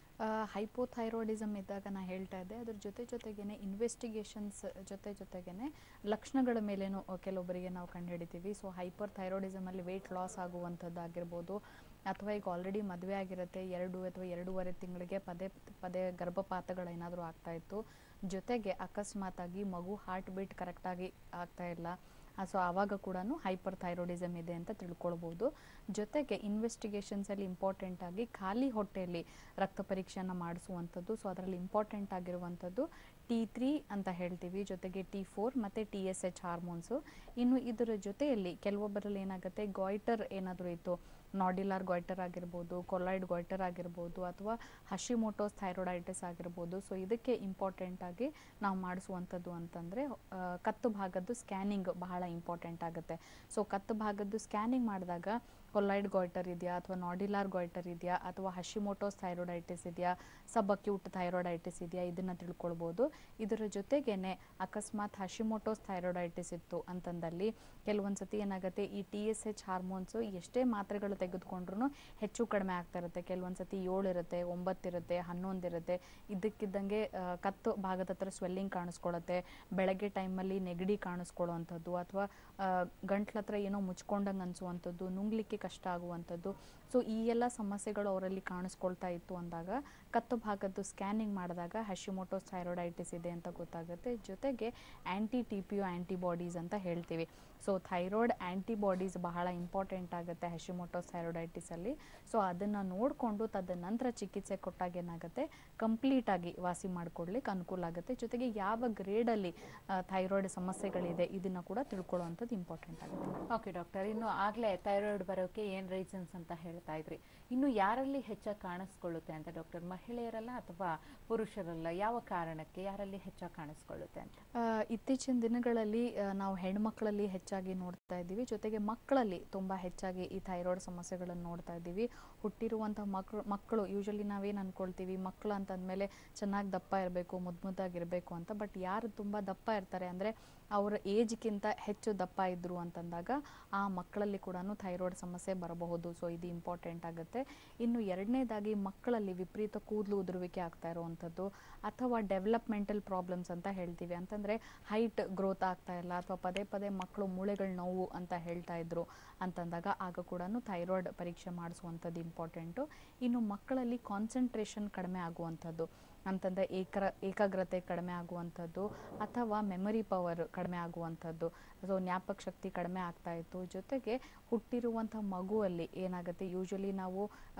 ಹೈಪೋಥೈರಾಯ್ಡಿಸಮ್ ಇದ್ದಾಗ ನಾನು ಹೇಳ್ತಾ ಇದ್ದೆ, ಅದ್ರ ಜೊತೆಗೇನೆ ಇನ್ವೆಸ್ಟಿಗೇಷನ್ಸ್ ಜೊತೆಗೇನೆ ಲಕ್ಷಣಗಳ ಮೇಲೇನು ಕೆಲವೊಬ್ಬರಿಗೆ ನಾವು ಕಂಡುಹಿಡಿತೀವಿ. ಸೊ ಹೈಪರ್ ಥೈರಾಯ್ಡಿಸಮಲ್ಲಿ ವೆಯ್ಟ್ ಲಾಸ್ ಆಗುವಂಥದ್ದಾಗಿರ್ಬೋದು, ಅಥವಾ ಈಗ ಆಲ್ರೆಡಿ ಮದುವೆ ಆಗಿರುತ್ತೆ, 2 ಅಥವಾ 2.5 ತಿಂಗಳಿಗೆ ಪದೇ ಗರ್ಭಪಾತಗಳೇನಾದರೂ ಆಗ್ತಾಯಿತ್ತು, ಜೊತೆಗೆ ಅಕಸ್ಮಾತಾಗಿ ಮಗು ಹಾರ್ಟ್ ಬೀಟ್ ಕರೆಕ್ಟಾಗಿ ಆಗ್ತಾ ಇಲ್ಲ, ಸೊ ಆವಾಗ ಕೂಡ ಹೈಪರ್ ಥೈರಾಯ್ಡಿಸಮ್ ಇದೆ ಅಂತ ತಿಳ್ಕೊಳ್ಬೋದು. ಜೊತೆಗೆ ಇನ್ವೆಸ್ಟಿಗೇಷನ್ಸಲ್ಲಿ ಇಂಪಾರ್ಟೆಂಟ್ ಆಗಿ ಖಾಲಿ ಹೊಟ್ಟೆಯಲ್ಲಿ ರಕ್ತ ಪರೀಕ್ಷೆಯನ್ನು ಮಾಡಿಸುವಂಥದ್ದು. ಸೊ ಅದರಲ್ಲಿ ಇಂಪಾರ್ಟೆಂಟ್ ಆಗಿರುವಂಥದ್ದು T3 ಅಂತ ಹೇಳ್ತೀವಿ, ಜೊತೆಗೆ T4 ಮತ್ತು TSH ಹಾರ್ಮೋನ್ಸು. ಇನ್ನು ಇದರ ಜೊತೆಯಲ್ಲಿ ಕೆಲವೊಬ್ಬರಲ್ಲಿ ಏನಾಗುತ್ತೆ, ಗಾಯ್ಟರ್ ಏನಾದರೂ ಇತ್ತು, ನಾಡ್ಯುಲಾರ್ ಗಾಯ್ಟರ್ ಆಗಿರ್ಬೋದು, ಕೊಲಾಯ್ಡ್ ಗಾಯ್ಟರ್ ಆಗಿರ್ಬೋದು, ಅಥವಾ ಹಶಿಮೋಟೋಸ್ ಥೈರಾಯ್ಡೈಟಿಸ್ ಆಗಿರ್ಬೋದು. ಸೊ ಇದಕ್ಕೆ ಇಂಪಾರ್ಟೆಂಟ್ ಆಗಿ ನಾವು ಮಾಡಿಸುವಂಥದ್ದು ಅಂತಂದರೆ ಕತ್ತು ಭಾಗದ್ದು ಸ್ಕ್ಯಾನಿಂಗ್ ಬಹಳ ಇಂಪಾರ್ಟೆಂಟ್ ಆಗುತ್ತೆ. ಸೊ ಕತ್ತು ಭಾಗದ್ದು ಸ್ಕ್ಯಾನಿಂಗ್ ಮಾಡಿದಾಗ ಕೊಲಾಯ್ಡ್ ಗಾಯ್ಟರ್ ಇದೆಯಾ, ಅಥವಾ ನಾಡ್ಯುಲಾರ್ ಗಾಯ್ಟರ್ ಇದೆಯಾ, ಅಥವಾ ಹಶಿಮೋಟೋಸ್ ಥೈರಾಯ್ಡೈಟಿಸ್ ಇದೆಯಾ, ಸಬ್ ಅಕ್ಯೂಟ್ ಥೈರಾಯ್ಡೈಟಿಸ್ ಇದೆಯಾ, ಇದನ್ನು ತಿಳ್ಕೊಳ್ಬೋದು. ಇದರ ಜೊತೆಗೇನೆ ಅಕಸ್ಮಾತ್ ಹಶಿಮೋಟೋಸ್ ಥೈರಾಯ್ಡೈಟಿಸ್ ಇತ್ತು ಅಂತಂದಲ್ಲಿ ಕೆಲವೊಂದು ಸತಿ ಏನಾಗುತ್ತೆ, ಈ TSH ಹಾರ್ಮೋನ್ಸು ಎಷ್ಟೇ ಮಾತ್ರೆಗಳು ತೆಗೆದುಕೊಂಡ್ರೂ ಹೆಚ್ಚು ಕಡಿಮೆ ಆಗ್ತಾ ಇರುತ್ತೆ. ಕೆಲವೊಂದು ಸತಿ 7 ಇರುತ್ತೆ, 9 ಇರುತ್ತೆ, 11 ಇರುತ್ತೆ. ಇದಕ್ಕಿದ್ದಂಗೆ ಕತ್ತು ಭಾಗದ ಹತ್ರ ಸ್ವೆಲ್ಲಿಂಗ್ ಕಾಣಿಸ್ಕೊಳ್ಳುತ್ತೆ, ಬೆಳಗ್ಗೆ ಟೈಮಲ್ಲಿ ನೆಗಡಿ ಕಾಣಿಸ್ಕೊಳ್ಳುವಂಥದ್ದು, ಅಥವಾ ಗಂಟ್ಲ ಹತ್ರ ಏನೋ ಮುಚ್ಕೊಂಡಂಗೆ ಅನಿಸುವಂಥದ್ದು, ನುಂಗ್ಲಿಕ್ಕೆ ಕಷ್ಟ ಆಗುವಂಥದ್ದು. ಸೊ ಈ ಎಲ್ಲ ಸಮಸ್ಯೆಗಳು ಅವರಲ್ಲಿ ಕಾಣಿಸ್ಕೊಳ್ತಾ ಇತ್ತು ಅಂದಾಗ ಕತ್ತು ಭಾಗದ್ದು ಸ್ಕ್ಯಾನಿಂಗ್ ಮಾಡಿದಾಗ ಹಶಿಮೋಟೋಸ್ ಥೈರಾಯ್ಡೈಟಿಸ್ ಇದೆ ಅಂತ ಗೊತ್ತಾಗುತ್ತೆ. ಜೊತೆಗೆ TPO ಆ್ಯಂಟಿಬಾಡೀಸ್ ಅಂತ ಹೇಳ್ತೀವಿ. ಸೊ ಥೈರಾಯ್ಡ್ ಆ್ಯಂಟಿಬಾಡೀಸ್ ಬಹಳ ಇಂಪಾರ್ಟೆಂಟ್ ಆಗುತ್ತೆ ಹಶಿಮೋಟೋಸ್ ಥೈರಾಯ್ಡೈಟಿಸಲ್ಲಿ. ಸೊ ಅದನ್ನು ನೋಡಿಕೊಂಡು ತದನಂತರ ಚಿಕಿತ್ಸೆ ಕೊಟ್ಟಾಗ ಏನಾಗುತ್ತೆ, ಕಂಪ್ಲೀಟಾಗಿ ವಾಸಿ ಮಾಡಿಕೊಡ್ಲಿಕ್ಕೆ ಅನುಕೂಲ ಆಗುತ್ತೆ. ಜೊತೆಗೆ ಯಾವ ಗ್ರೇಡಲ್ಲಿ ಥೈರಾಯ್ಡ್ ಸಮಸ್ಯೆಗಳಿದೆ ಇದನ್ನು ಕೂಡ ತಿಳ್ಕೊಳ್ಳುವಂಥದ್ದು ಇಂಪಾರ್ಟೆಂಟ್ ಆಗುತ್ತೆ. ಓಕೆ ಡಾಕ್ಟರ್, ಇನ್ನು ಆಗಲೇ ಥೈರಾಯ್ಡ್ ಬರೋಕ್ಕೆ ಏನು ರೀಸನ್ಸ್ ಅಂತ ಹೇಳ್ತಾ ಇದ್ರಿ. ಇನ್ನು ಯಾರಲ್ಲಿ ಹೆಚ್ಚಾಗಿ ಕಾಣಿಸ್ಕೊಳ್ಳುತ್ತೆ ಅಂತ ಡಾಕ್ಟರ್? ಮಹಿಳೆಯರಲ್ಲ ಅಥವಾ ಪುರುಷರಲ್ಲ? ಯಾವ ಕಾರಣಕ್ಕೆ ಯಾರಲ್ಲಿ ಹೆಚ್ಚಾಗಿ ಕಾಣಿಸ್ಕೊಳ್ಳುತ್ತೆ ಅಂತ? ಇತ್ತೀಚಿನ ದಿನಗಳಲ್ಲಿ ನಾವು ಹೆಣ್ಮಕ್ಳಲ್ಲಿ ಹೆಚ್ಚಾಗಿ ನೋಡ್ತಾ ಇದ್ದೀವಿ, ಜೊತೆಗೆ ಮಕ್ಕಳಲ್ಲಿ ತುಂಬ ಹೆಚ್ಚಾಗಿ ಈ ಥೈರಾಯ್ಡ್ ಸಮಸ್ಯೆಗಳನ್ನು ನೋಡ್ತಾ ಇದ್ದೀವಿ. ಹುಟ್ಟಿರುವಂಥ ಮಕ್ಕಳು ಯೂಶಲಿ ನಾವೇನು ಅಂದ್ಕೊಳ್ತೀವಿ, ಮಕ್ಕಳು ಅಂತಂದಮೇಲೆ ಚೆನ್ನಾಗಿ ದಪ್ಪ ಇರಬೇಕು, ಮುದ್ದಾಗಿರಬೇಕು ಅಂತ. ಬಟ್ ಯಾರು ತುಂಬ ದಪ್ಪ ಇರ್ತಾರೆ ಅಂದರೆ ಅವರ ಏಜ್ಗಿಂತ ಹೆಚ್ಚು ದಪ್ಪ ಇದ್ದರು ಅಂತಂದಾಗ ಆ ಮಕ್ಕಳಲ್ಲಿ ಕೂಡ ಥೈರಾಯ್ಡ್ ಸಮಸ್ಯೆ ಬರಬಹುದು. ಸೊ ಇದು ಇಂಪಾರ್ಟೆಂಟ್ ಆಗುತ್ತೆ. ಇನ್ನು ಎರಡನೇದಾಗಿ ಮಕ್ಕಳಲ್ಲಿ ವಿಪರೀತ ಕೂದಲು ಉದುರುವಿಕೆ ಆಗ್ತಾ ಇರುವಂಥದ್ದು, ಅಥವಾ ಡೆವಲಪ್ಮೆಂಟಲ್ ಪ್ರಾಬ್ಲಮ್ಸ್ ಅಂತ ಹೇಳ್ತೀವಿ, ಅಂತಂದರೆ ಹೈಟ್ ಗ್ರೋತ್ ಆಗ್ತಾ ಇಲ್ಲ, ಅಥವಾ ಪದೇ ಮಕ್ಕಳು ಮೂಳೆಗಳ ನೋವು ಅಂತ ಹೇಳ್ತಾ ಇದ್ರು ಅಂತಂದಾಗ ಆಗ ಕೂಡ ಥೈರಾಯ್ಡ್ ಪರೀಕ್ಷೆ ಮಾಡಿಸುವಂಥದ್ದು ಇಂಪಾರ್ಟೆಂಟು. ಇನ್ನು ಮಕ್ಕಳಲ್ಲಿ ಕಾನ್ಸಂಟ್ರೇಷನ್ ಕಡಿಮೆ ಆಗುವಂಥದ್ದು, ಅಂತಂದರೆ ಏಕಾಗ್ರತೆ ಕಡಿಮೆ ಆಗುವಂಥದ್ದು ಅಥವಾ ಮೆಮೊರಿ ಪವರ್ ಕಡಿಮೆ ಆಗುವಂಥದ್ದು, ಸೊ ಜ್ಞಾಪಕ ಶಕ್ತಿ ಕಡಿಮೆ ಆಗ್ತಾ ಇತ್ತು. ಜೊತೆಗೆ ಹುಟ್ಟಿರುವಂಥ ಮಗುವಲ್ಲಿ ಏನಾಗುತ್ತೆ, ಯೂಶ್ವಲಿ ನಾವು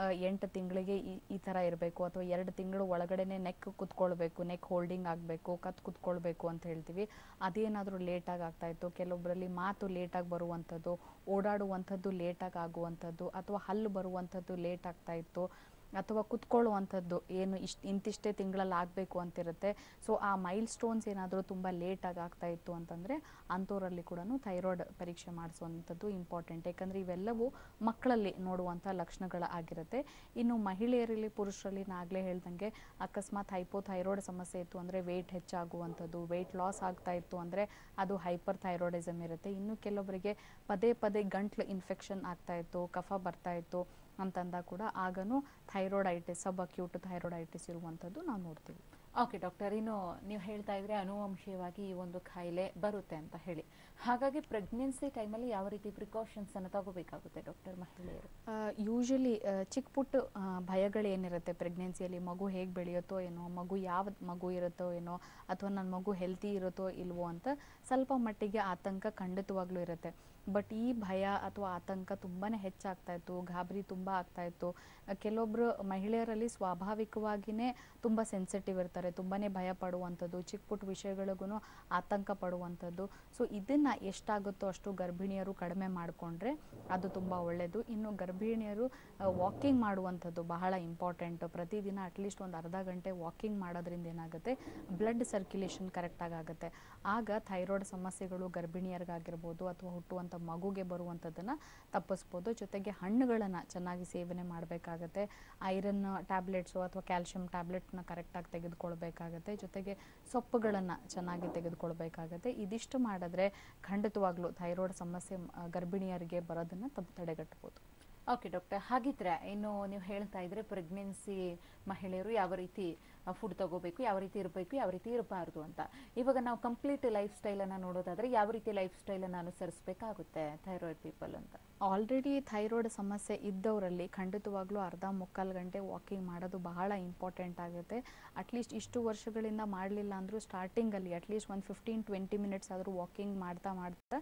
8 ತಿಂಗಳಿಗೆ ಈ ಥರ ಇರಬೇಕು ಅಥವಾ 2 ತಿಂಗಳು ಒಳಗಡೆನೆ ನೆಕ್ ಕುತ್ಕೊಳ್ಬೇಕು, ನೆಕ್ ಹೋಲ್ಡಿಂಗ್ ಆಗಬೇಕು, ಕುತ್ಕೊಳ್ಬೇಕು ಅಂತ ಹೇಳ್ತೀವಿ. ಅದೇನಾದರೂ ಲೇಟಾಗಿ ಆಗ್ತಾ ಇತ್ತು. ಕೆಲವೊಬ್ಬರಲ್ಲಿ ಮಾತು ಲೇಟಾಗಿ ಬರುವಂಥದ್ದು, ಓಡಾಡುವಂಥದ್ದು ಲೇಟಾಗಿ ಆಗುವಂಥದ್ದು, ಅಥವಾ ಹಲ್ಲು ಬರುವಂಥದ್ದು ಲೇಟ್ ಆಗ್ತಾ ಇತ್ತು, ಅಥವಾ ಕುತ್ಕೊಳ್ಳುವಂಥದ್ದು ಏನು ಇಂತಿಷ್ಟೇ ತಿಂಗಳಲ್ಲಿ ಆಗಬೇಕು ಅಂತಿರುತ್ತೆ. ಸೊ ಆ ಮೈಲ್ ಸ್ಟೋನ್ಸ್ ಏನಾದರೂ ತುಂಬ ಲೇಟಾಗಿ ಆಗ್ತಾ ಇತ್ತು ಅಂತಂದರೆ ಅಂಥವರಲ್ಲಿ ಕೂಡ ಥೈರಾಯ್ಡ್ ಪರೀಕ್ಷೆ ಮಾಡಿಸುವಂಥದ್ದು ಇಂಪಾರ್ಟೆಂಟ್. ಯಾಕಂದರೆ ಇವೆಲ್ಲವೂ ಮಕ್ಕಳಲ್ಲಿ ನೋಡುವಂಥ ಲಕ್ಷಣಗಳು ಆಗಿರುತ್ತೆ. ಇನ್ನು ಮಹಿಳೆಯರಲ್ಲಿ, ಪುರುಷರಲ್ಲಿ ನಾಗಲೇ ಹೇಳ್ದಂಗೆ ಅಕಸ್ಮಾತ್ ಹೈಪೋಥೈರಾಯ್ಡ್ ಸಮಸ್ಯೆ ಇತ್ತು ಅಂದರೆ ವೆಯ್ಟ್ ಹೆಚ್ಚಾಗುವಂಥದ್ದು, ವೆಯ್ಟ್ ಲಾಸ್ ಆಗ್ತಾ ಇತ್ತು ಅಂದರೆ ಅದು ಹೈಪರ್ ಥೈರಾಯ್ಡಿಸಮ್ ಇರುತ್ತೆ. ಇನ್ನು ಕೆಲವೊಬ್ಬರಿಗೆ ಪದೇ ಪದೇ ಗಂಟ್ಲು ಇನ್ಫೆಕ್ಷನ್ ಆಗ್ತಾ ಇತ್ತು, ಕಫ ಬರ್ತಾ ಇತ್ತು ಅಂತಂದ ಕೂಡ ಆಗನೂ ಥೈರಾಯ್ಡೈಟಿಸ್, ಸಬ್ ಅಕ್ಯೂಟ್ ಥೈರಾಯ್ಡೈಟಿಸ್ ಇರುವಂಥದ್ದು ನಾವು ನೋಡ್ತೀವಿ. ಓಕೆ ಡಾಕ್ಟರ್, ಇನ್ನು ನೀವು ಹೇಳ್ತಾ ಇದ್ರೆ ಅನುವಂಶೀಯವಾಗಿ ಈ ಒಂದು ಕಾಯಿಲೆ ಬರುತ್ತೆ ಅಂತ ಹೇಳಿ, ಹಾಗಾಗಿ ಪ್ರೆಗ್ನೆನ್ಸಿ ಟೈಮಲ್ಲಿ ಯಾವ ರೀತಿ ಪ್ರಿಕಾಷನ್ಸ್ ಅನ್ನು ತಗೋಬೇಕಾಗುತ್ತೆ ಡಾಕ್ಟರ್ ಮಹಿಳೆಯರು? ಯೂಶಲಿ ಚಿಕ್ಕ ಪುಟ್ಟ ಭಯಗಳೇನಿರುತ್ತೆ ಪ್ರೆಗ್ನೆನ್ಸಿಯಲ್ಲಿ, ಮಗು ಹೇಗೆ ಬೆಳೆಯುತ್ತೋ ಏನೋ, ಯಾವ ಮಗು ಇರುತ್ತೋ ಏನೋ, ಅಥವಾ ನನ್ನ ಮಗು ಹೆಲ್ತಿ ಇರುತ್ತೋ ಇಲ್ವೋ ಅಂತ ಸ್ವಲ್ಪ ಮಟ್ಟಿಗೆ ಆತಂಕ ಖಂಡಿತವಾಗ್ಲೂ ಇರುತ್ತೆ. ಬಟ್ ಈ ಭಯ ಅಥವಾ ಆತಂಕ ತುಂಬಾ ಹೆಚ್ಚಾಗ್ತಾ ಇತ್ತು, ಗಾಬರಿ ತುಂಬ ಆಗ್ತಾ ಇತ್ತು. ಕೆಲವೊಬ್ಬರು ಮಹಿಳೆಯರಲ್ಲಿ ಸ್ವಾಭಾವಿಕವಾಗಿಯೇ ತುಂಬ ಸೆನ್ಸಿಟಿವ್ ಇರ್ತಾರೆ, ತುಂಬಾ ಭಯ ಪಡುವಂಥದ್ದು, ಚಿಕ್ಕ ಪುಟ್ಟ ವಿಷಯಗಳಿಗೂ ಆತಂಕ ಪಡುವಂಥದ್ದು. ಸೊ ಇದನ್ನು ಎಷ್ಟಾಗುತ್ತೋ ಅಷ್ಟು ಗರ್ಭಿಣಿಯರು ಕಡಿಮೆ ಮಾಡಿಕೊಂಡ್ರೆ ಅದು ತುಂಬ ಒಳ್ಳೆಯದು. ಇನ್ನು ಗರ್ಭಿಣಿಯರು ವಾಕಿಂಗ್ ಮಾಡುವಂಥದ್ದು ಬಹಳ ಇಂಪಾರ್ಟೆಂಟ್. ಪ್ರತಿದಿನ ಅಟ್ಲೀಸ್ಟ್ ಒಂದು ಅರ್ಧ ಗಂಟೆ ವಾಕಿಂಗ್ ಮಾಡೋದ್ರಿಂದ ಏನಾಗುತ್ತೆ, ಬ್ಲಡ್ ಸರ್ಕ್ಯುಲೇಷನ್ ಕರೆಕ್ಟಾಗಿ ಆಗುತ್ತೆ. ಆಗ ಥೈರಾಯ್ಡ್ ಸಮಸ್ಯೆಗಳು ಗರ್ಭಿಣಿಯರಿಗಾಗಿರ್ಬೋದು ಅಥವಾ ಹುಟ್ಟುವಂಥ ಮಗುಗೆ ಬರುವಂಥದ್ದನ್ನು ತಪ್ಪಿಸ್ಬೋದು. ಜೊತೆಗೆ ಹಣ್ಣುಗಳನ್ನು ಚೆನ್ನಾಗಿ ಸೇವನೆ ಮಾಡಬೇಕಾಗತ್ತೆ, ಐರನ್ ಟ್ಯಾಬ್ಲೆಟ್ಸು ಅಥವಾ ಕ್ಯಾಲ್ಶಿಯಂ ಟ್ಯಾಬ್ಲೆಟ್ನ ಕರೆಕ್ಟಾಗಿ ತೆಗೆದುಕೊಳ್ಬೇಕಾಗತ್ತೆ, ಜೊತೆಗೆ ಸೊಪ್ಪುಗಳನ್ನು ಚೆನ್ನಾಗಿ ತೆಗೆದುಕೊಳ್ಬೇಕಾಗತ್ತೆ. ಇದಿಷ್ಟು ಮಾಡಿದ್ರೆ ಖಂಡಿತವಾಗ್ಲೂ ಥೈರಾಯ್ಡ್ ಸಮಸ್ಯೆ ಗರ್ಭಿಣಿಯರಿಗೆ ಬರೋದನ್ನು ತಡೆಗಟ್ಟಬಹುದು. ಓಕೆ ಡಾಕ್ಟರ್, ಹಾಗಿದ್ರೆ ಇನ್ನು ನೀವು ಹೇಳ್ತಾ ಇದ್ರೆ ಪ್ರೆಗ್ನೆನ್ಸಿ ಮಹಿಳೆಯರು ಯಾವ ರೀತಿ ಫುಡ್ ತಗೋಬೇಕು, ಯಾವ ರೀತಿ ಇರಬೇಕು, ಯಾವ ರೀತಿ ಇರಬಾರ್ದು ಅಂತ. ಇವಾಗ ನಾವು ಕಂಪ್ಲೀಟ್ ಲೈಫ್ ಸ್ಟೈಲನ್ನು ನೋಡೋದಾದ್ರೆ ಯಾವ ರೀತಿ ಲೈಫ್ ಸ್ಟೈಲನ್ನು ಅನುಸರಿಸಬೇಕಾಗುತ್ತೆ ಥೈರಾಯ್ಡ್ ಪೀಪಲ್ ಅಂತ? ಆಲ್ರೆಡಿ ಥೈರಾಯ್ಡ್ ಸಮಸ್ಯೆ ಇದ್ದವರಲ್ಲಿ ಖಂಡಿತವಾಗ್ಲೂ ಅರ್ಧ ಮುಕ್ಕಾಲು ಗಂಟೆ ವಾಕಿಂಗ್ ಮಾಡೋದು ಬಹಳ ಇಂಪಾರ್ಟೆಂಟ್ ಆಗುತ್ತೆ. ಅಟ್ಲೀಸ್ಟ್ ಇಷ್ಟು ವರ್ಷಗಳಿಂದ ಮಾಡಲಿಲ್ಲ ಅಂದರೂ ಸ್ಟಾರ್ಟಿಂಗಲ್ಲಿ ಅಟ್ಲೀಸ್ಟ್ ಒಂದು 15-20 ಮಿನಿಟ್ಸ್ ಆದರೂ ವಾಕಿಂಗ್ ಮಾಡ್ತಾ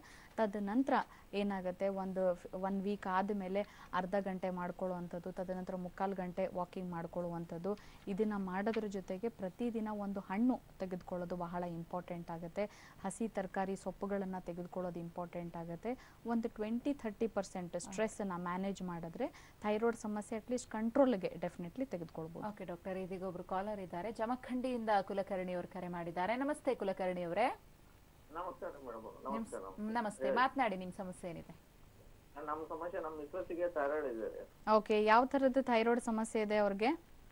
ತದನಂತರ ಏನಾಗುತ್ತೆ, ಒನ್ ವೀಕ್ ಆದಮೇಲೆ ಅರ್ಧ ಗಂಟೆ ಮಾಡ್ಕೊಳ್ಳುವಂಥದ್ದು, ತದನಂತರ ಮುಕ್ಕಾಲು ಗಂಟೆ ವಾಕಿಂಗ್ ಮಾಡ್ಕೊಳ್ಳುವಂಥದ್ದು. ಇದನ್ನು ಮಾಡೋದ್ರ ಜೊತೆಗೆ ಪ್ರತಿದಿನ ಒಂದು ಹಣ್ಣು ತೆಗೆದುಕೊಳ್ಳೋದು ಬಹಳ ಇಂಪಾರ್ಟೆಂಟ್ ಆಗುತ್ತೆ. ಹಸಿ ತರಕಾರಿ ಸೊಪ್ಪುಗಳನ್ನು ತೆಗೆದುಕೊಳ್ಳೋದು ಇಂಪಾರ್ಟೆಂಟ್ ಆಗುತ್ತೆ. ಒಂದು 20-30% ಸ್ಟ್ರೆಸ್ಸನ್ನು ಮ್ಯಾನೇಜ್ ಮಾಡಿದ್ರೆ ಥೈರಾಯ್ಡ್ ಸಮಸ್ಯೆ ಅಟ್ಲೀಸ್ಟ್ ಕಂಟ್ರೋಲ್ಗೆ ಡೆಫಿನೆಟ್ಲಿ ತೆಗೆದುಕೊಳ್ಬೋದು. ಓಕೆ ಡಾಕ್ಟರ್, ಇದೀಗ ಒಬ್ರು ಕಾಲರ್ ಇದ್ದಾರೆ, ಜಮಖಂಡಿಯಿಂದ ಕುಲಕರ್ಣಿ ಅವರು ಕರೆ ಮಾಡಿದ್ದಾರೆ. ನಮಸ್ತೆ ಕುಲಕರ್ಣಿ ಅವರೇ. ನಮಸ್ಕಾರ ಮೇಡಮ್. ನಮಸ್ತೆ, ಮಾತನಾಡಿ, ನಿಮ್ಮ ಸಮಸ್ಯೆ ಏನಿದೆ? ನಮ್ಮ ಸಮಸ್ಯೆ, ನಮ್ಮ ಮಿಸ್ಸಸ್ಸಿಗೆ ಥೈರಾಯ್ಡ್ ಇದೆ. ಓಕೆ, ಯಾವ ಥರದ ಥೈರಾಯ್ಡ್ ಸಮಸ್ಯೆ ಇದೆ ಅವ್ರಿಗೆ?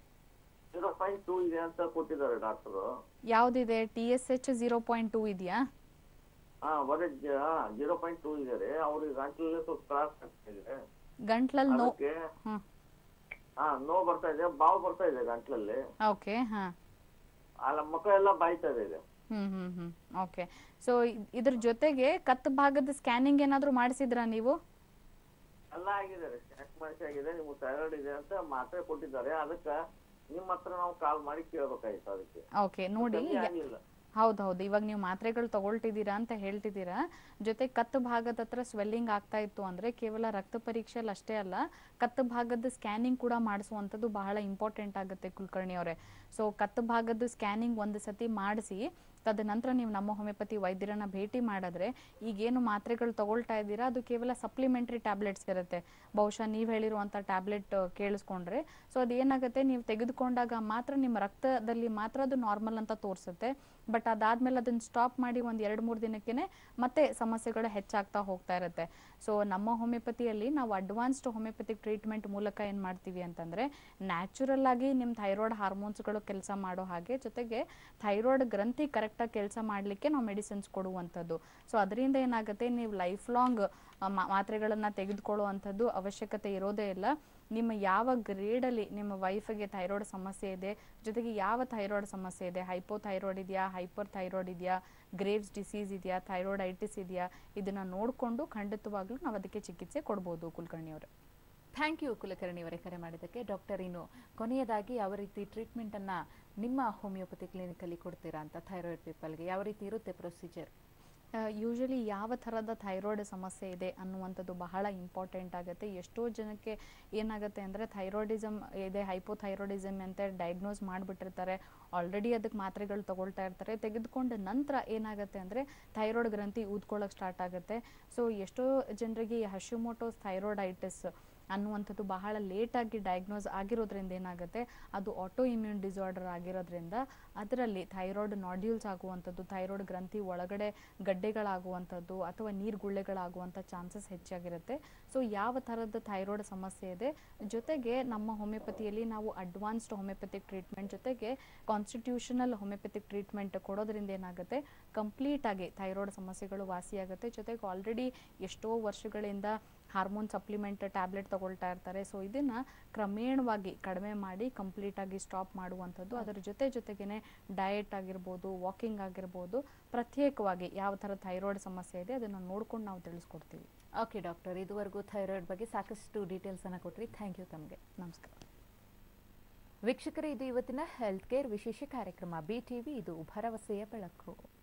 0.2 ಇದೆ ಅಂತ ಕೊಟ್ಟಿದ್ದಾರೆ ಡಾಕ್ಟರ್. ಯಾವ್ದಿದೆ? TSH 0.2 ಇದೆಯಾ? ಬರೀ 0.2 ಇದೆ. ಅವ್ರಿಗೆ ಗಂಟ್ಲಲ್ಲಿ ಸ್ವಲ್ಪ ತ್ರಾಸ ಆಗ್ತಾ ಇದೆ. ಗಂಟ್ಲಲ್ಲಿ ನೋವು ಬರ್ತಾ ಇದೆ, ಬಾವು ಬರ್ತಾ ಇದೆ ಗಂಟ್ಲಲ್ಲಿ. ಓಕೆ, ಅಲ್ಲ ಮುಖ ಎಲ್ಲ ಬಾಯ್ತಾ ಇದೆ. ಓಕೆ, ಸೊ ಇದ್ರ ಜೊತೆಗೆ ಕತ್ತು ಭಾಗದ ಸ್ಕ್ಯಾನಿಂಗ್ ಏನಾದ್ರು ಮಾಡಿಸಿದ್ರಾ ನೀವು? ಎಲ್ಲ ಆಗಿದ್ದಾರೆ, ಚೆಕ್ ಮಾಡಿಸಾಗಿದೆ. ನಿಮ್ಗೆ ಥೈರಾಯ್ಡ್ ಇದೆ ಅಂತ ಮಾತ್ರೆ ಕೊಟ್ಟಿದ್ದಾರೆ. ಅದಕ್ಕೆ ನಿಮ್ಮ ಹತ್ರ ನಾವು ಕಾಲ್ ಮಾಡಿ ಕೇಳ್ಬೇಕಾಯ್ತು. ಅದಕ್ಕೆ ಓಕೆ, ನೋಡಿ, ಹೌದೌದು, ಇವಾಗ ನೀವು ಮಾತ್ರೆಗಳು ತಗೊಳ್ತಿದ್ದೀರಾ ಅಂತ ಹೇಳ್ತಿದ್ದೀರಾ. ಜೊತೆ ಕತ್ತು ಭಾಗದ ಹತ್ರ ಸ್ವೆಲ್ಲಿಂಗ್ ಆಗ್ತಾ ಇತ್ತು ಅಂದರೆ ಕೇವಲ ರಕ್ತ ಪರೀಕ್ಷೆಯಲ್ಲಿ ಅಷ್ಟೇ ಅಲ್ಲ, ಕತ್ತು ಭಾಗದ ಸ್ಕ್ಯಾನಿಂಗ್ ಕೂಡ ಮಾಡಿಸುವಂಥದ್ದು ಬಹಳ ಇಂಪಾರ್ಟೆಂಟ್ ಆಗುತ್ತೆ ಕುಲಕರ್ಣಿ ಅವರೇ. ಸೊ ಕತ್ತು ಭಾಗದ ಸ್ಕ್ಯಾನಿಂಗ್ ಒಂದು ಸತಿ ಮಾಡಿಸಿ ತದನಂತರ ನೀವು ನಮ್ಮ ಹೋಮಿಯೋಪತಿ ವೈದ್ಯರನ್ನ ಭೇಟಿ ಮಾಡಿದ್ರೆ ಈಗೇನು ಮಾತ್ರೆಗಳು ತಗೊಳ್ತಾ ಇದ್ದೀರಾ ಅದು ಕೇವಲ ಸಪ್ಲಿಮೆಂಟ್ರಿ ಟ್ಯಾಬ್ಲೆಟ್ಸ್ ಇರುತ್ತೆ. ಬಹುಶಃ ನೀವು ಹೇಳಿರುವಂಥ ಟ್ಯಾಬ್ಲೆಟ್ ಕೇಳಿಸ್ಕೊಂಡ್ರೆ ಸೊ ಅದೇನಾಗುತ್ತೆ, ನೀವು ತೆಗೆದುಕೊಂಡಾಗ ಮಾತ್ರ ನಿಮ್ಮ ರಕ್ತದಲ್ಲಿ ಮಾತ್ರ ಅದು ನಾರ್ಮಲ್ ಅಂತ ತೋರಿಸುತ್ತೆ. ಬಟ್ ಅದಾದ್ಮೇಲೆ ಅದನ್ನು ಸ್ಟಾಪ್ ಮಾಡಿ ಒಂದು 2-3 ದಿನಕ್ಕೆ ಮತ್ತೆ ಸಮಸ್ಯೆಗಳು ಹೆಚ್ಚಾಗ್ತಾ ಹೋಗ್ತಾ ಇರುತ್ತೆ. ಸೊ ನಮ್ಮ ಹೋಮಿಯೋಪತಿಯಲ್ಲಿ ನಾವು ಅಡ್ವಾನ್ಸ್ಡ್ ಹೋಮಿಯೋಪತಿಕ್ ಟ್ರೀಟ್ಮೆಂಟ್ ಮೂಲಕ ಏನು ಮಾಡ್ತೀವಿ ಅಂತಂದರೆ, ನ್ಯಾಚುರಲ್ ಆಗಿ ನಿಮ್ಮ ಥೈರಾಯ್ಡ್ ಹಾರ್ಮೋನ್ಸ್ಗಳು ಕೆಲಸ ಮಾಡೋ ಹಾಗೆ, ಜೊತೆಗೆ ಥೈರಾಯ್ಡ್ ಗ್ರಂಥಿ ಕರೆಕ್ಟಾಗಿ ಕೆಲಸ ಮಾಡಲಿಕ್ಕೆ ನಾವು ಮೆಡಿಸಿನ್ಸ್ ಕೊಡುವಂಥದ್ದು. ಸೊ ಅದರಿಂದ ಏನಾಗುತ್ತೆ, ನೀವು ಲೈಫ್ ಲಾಂಗ್ ಮಾತ್ರೆಗಳನ್ನು ತೆಗೆದುಕೊಳ್ಳುವಂಥದ್ದು ಅವಶ್ಯಕತೆ ಇರೋದೇ ಇಲ್ಲ. ನಿಮ್ಮ ಯಾವ ಗ್ರೇಡಲ್ಲಿ ನಿಮ್ಮ ವೈಫಿಗೆ ಥೈರಾಯ್ಡ್ ಸಮಸ್ಯೆ ಇದೆ, ಜೊತೆಗೆ ಯಾವ ಥೈರಾಯ್ಡ್ ಸಮಸ್ಯೆ ಇದೆ, ಹೈಪೋಥೈರಾಯ್ಡ್ ಇದೆಯಾ, ಹೈಪರ್ ಥೈರಾಯ್ಡ್ ಇದೆಯಾ, ಗ್ರೇವ್ಸ್ ಡಿಸೀಸ್ ಇದೆಯಾ, ಥೈರಾಯ್ಡೈಟಿಸ್ ಇದೆಯಾ, ಇದನ್ನು ನೋಡಿಕೊಂಡು ಖಂಡಿತವಾಗ್ಲೂ ನಾವು ಅದಕ್ಕೆ ಚಿಕಿತ್ಸೆ ಕೊಡ್ಬೋದು ಕುಲಕರ್ಣಿ ಅವರು. ಥ್ಯಾಂಕ್ ಯು ಕುಲಕರ್ಣಿ ಅವರೇ ಕರೆ ಮಾಡಿದ್ದಕ್ಕೆ. ಡಾಕ್ಟರ್, ಇನ್ನು ಕೊನೆಯದಾಗಿ ಯಾವ ರೀತಿ ಟ್ರೀಟ್ಮೆಂಟನ್ನು ನಿಮ್ಮ ಹೋಮಿಯೋಪತಿ ಕ್ಲಿನಿಕಲ್ಲಿ ಕೊಡ್ತೀರಾ ಅಂತ ಥೈರಾಯ್ಡ್ ಪೀಪಲ್ಗೆ ಯಾವ ರೀತಿ ಇರುತ್ತೆ ಪ್ರೊಸೀಜರ್? ಯೂಶಲಿ ಯಾವ ಥರದ ಥೈರಾಯ್ಡ್ ಸಮಸ್ಯೆ ಇದೆ ಅನ್ನುವಂಥದ್ದು ಬಹಳ ಇಂಪಾರ್ಟೆಂಟ್ ಆಗುತ್ತೆ. ಎಷ್ಟೋ ಜನಕ್ಕೆ ಏನಾಗುತ್ತೆ ಅಂದರೆ ಥೈರಾಯ್ಡಿಸಮ್ ಇದೆ, ಹೈಪೋಥೈರಾಯ್ಡಿಸಮ್ ಅಂತ ಡಯಾಗ್ನೋಸ್ ಮಾಡಿಬಿಟ್ಟಿರ್ತಾರೆ. ಆಲ್ರೆಡಿ ಅದಕ್ಕೆ ಮಾತ್ರೆಗಳು ತಗೊಳ್ತಾ ಇರ್ತಾರೆ. ತೆಗೆದುಕೊಂಡ ನಂತರ ಏನಾಗುತ್ತೆ ಅಂದರೆ ಥೈರಾಯ್ಡ್ ಗ್ರಂಥಿ ಊದ್ಕೊಳ್ಳೋಕೆ ಸ್ಟಾರ್ಟ್ ಆಗುತ್ತೆ. ಸೊ ಎಷ್ಟೋ ಜನರಿಗೆ ಹಶಿಮೋಟೋಸ್ ಥೈರಾಯ್ಡೈಟಿಸ್ ಅನ್ನುವಂಥದ್ದು ಬಹಳ ಲೇಟಾಗಿ ಡಯಾಗ್ನೋಸ್ ಆಗಿರೋದ್ರಿಂದ ಏನಾಗುತ್ತೆ, ಅದು ಆಟೋ ಇಮ್ಯೂನ್ ಡಿಸಾರ್ಡರ್ ಆಗಿರೋದ್ರಿಂದ ಅದರಲ್ಲಿ ಥೈರಾಯ್ಡ್ ನಾಡ್ಯೂಲ್ಸ್ ಆಗುವಂಥದ್ದು, ಥೈರಾಯ್ಡ್ ಗ್ರಂಥಿ ಒಳಗಡೆ ಗಡ್ಡೆಗಳಾಗುವಂಥದ್ದು ಅಥವಾ ನೀರ್ಗುಳ್ಳೆಗಳಾಗುವಂಥ ಚಾನ್ಸಸ್ ಹೆಚ್ಚಾಗಿರುತ್ತೆ. ಸೊ ಯಾವ ಥರದ ಥೈರಾಯ್ಡ್ ಸಮಸ್ಯೆ ಇದೆ, ಜೊತೆಗೆ ನಮ್ಮ ಹೋಮಿಯೋಪತಿಯಲ್ಲಿ ನಾವು ಅಡ್ವಾನ್ಸ್ಡ್ ಹೋಮಿಯೋಪತಿಕ್ ಟ್ರೀಟ್ಮೆಂಟ್ ಜೊತೆಗೆ ಕಾನ್ಸ್ಟಿಟ್ಯೂಷನಲ್ ಹೋಮಿಯೋಪತಿಕ್ ಟ್ರೀಟ್ಮೆಂಟ್ ಕೊಡೋದ್ರಿಂದ ಏನಾಗುತ್ತೆ, ಕಂಪ್ಲೀಟಾಗಿ ಥೈರಾಯ್ಡ್ ಸಮಸ್ಯೆಗಳು ವಾಸಿಯಾಗುತ್ತೆ. ಜೊತೆಗೆ ಆಲ್ರೆಡಿ ಎಷ್ಟೋ ವರ್ಷಗಳಿಂದ ಹಾರ್ಮೋನ್ ಸಪ್ಲಿಮೆಂಟ್ ಟ್ಯಾಬ್ಲೆಟ್ ತಗೊಳ್ತಾ ಇರ್ತಾರೆ. ಸೊ ಇದನ್ನು ಕ್ರಮೇಣವಾಗಿ ಕಡಿಮೆ ಮಾಡಿ ಕಂಪ್ಲೀಟಾಗಿ ಸ್ಟಾಪ್ ಮಾಡುವಂಥದ್ದು. ಅದರ ಜೊತೆಗೇನೆ ಡಯಟ್ ಆಗಿರ್ಬೋದು, ವಾಕಿಂಗ್ ಆಗಿರ್ಬೋದು, ಪ್ರತ್ಯೇಕವಾಗಿ ಯಾವ ಥರ ಥೈರಾಯ್ಡ್ ಸಮಸ್ಯೆ ಇದೆ ಅದನ್ನು ನೋಡ್ಕೊಂಡು ನಾವು ತಿಳಿಸ್ಕೊಡ್ತೀವಿ. ಓಕೆ ಡಾಕ್ಟರ್, ಇದುವರೆಗೂ ಥೈರಾಯ್ಡ್ ಬಗ್ಗೆ ಸಾಕಷ್ಟು ಡೀಟೇಲ್ಸನ್ನು ಕೊಟ್ರಿ. ಥ್ಯಾಂಕ್ ಯು ತಮಗೆ. ನಮಸ್ಕಾರ ವೀಕ್ಷಕರೇ, ಇದು ಇವತ್ತಿನ ಹೆಲ್ತ್ ಕೇರ್ ವಿಶೇಷ ಕಾರ್ಯಕ್ರಮ BTV, ಇದು ಭರವಸೆಯ ಬೆಳಕು.